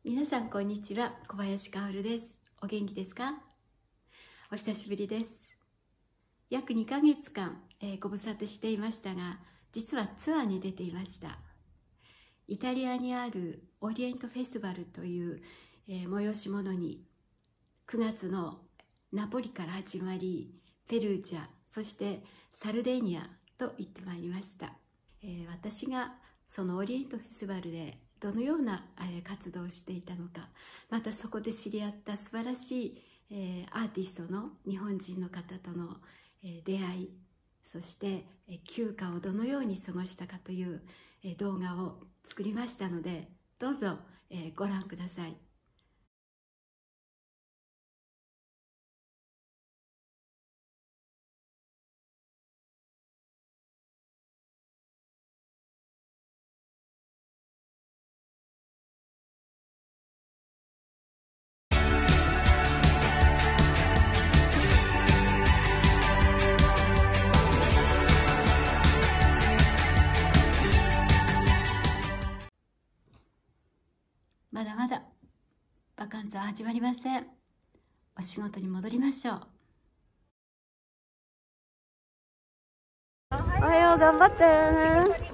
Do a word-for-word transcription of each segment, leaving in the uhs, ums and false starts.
皆さんこんにちは、小林薫です。お元気ですか？お久しぶりです。約にかげつかん、えー、ご無沙汰していましたが、実はツアーに出ていました。イタリアにあるオリエントフェスティバルという、えー、催し物にくがつのナポリから始まり、ペルージャ、そしてサルデーニャと行ってまいりました。えー、私がそのオリエントフェスティバルでどのような活動をしていたのか、またそこで知り合った素晴らしい、えー、アーティストの日本人の方との、えー、出会い、そして、えー、休暇をどのように過ごしたかという、えー、動画を作りましたので、どうぞ、えー、ご覧ください。まだまだバカンスは始まりません。お仕事に戻りましょう。 おはよう、頑張ってね。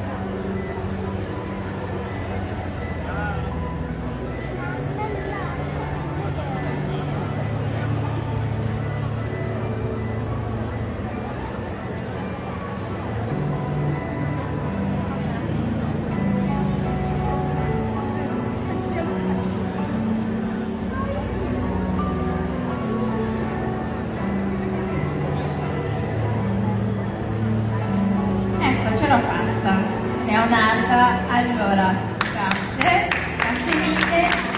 Ce l'ho fatta, Leonarda. Allora, grazie, grazie mille.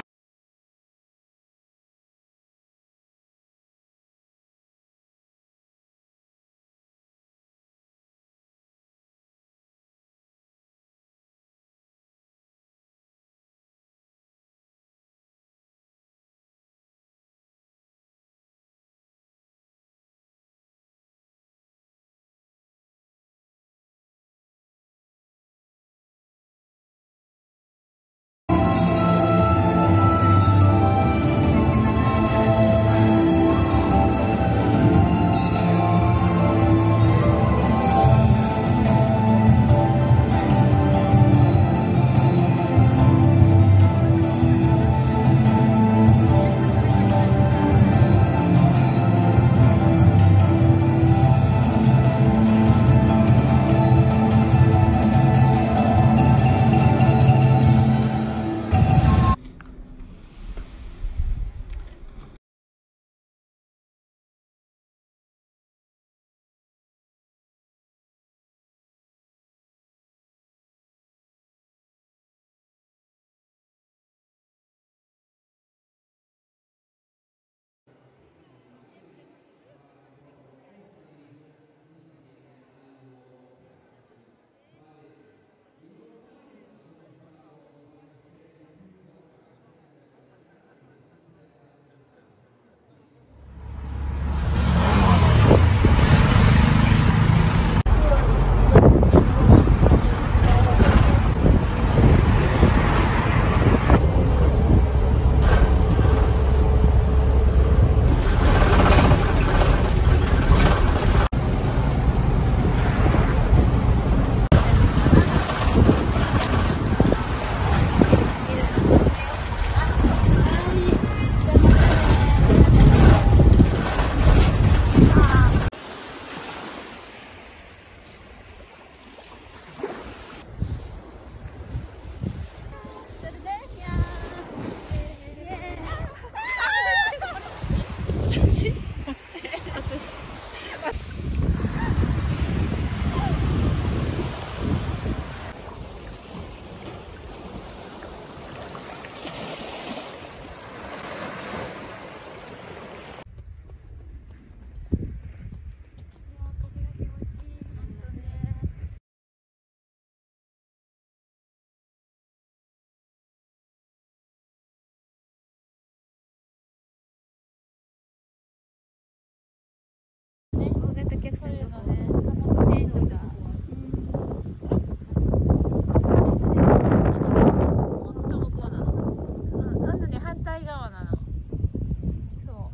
そうなの。そう。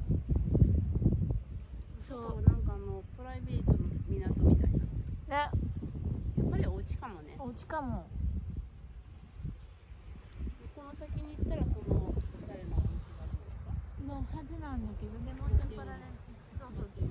そう、なんかあのプライベートの港みたいな。ね。やっぱりお家かもね。 お家かも。 この先に行ったらそのおしゃれなお店があるんですか？ のはずなんだけどね、もうちょっと。そうそう。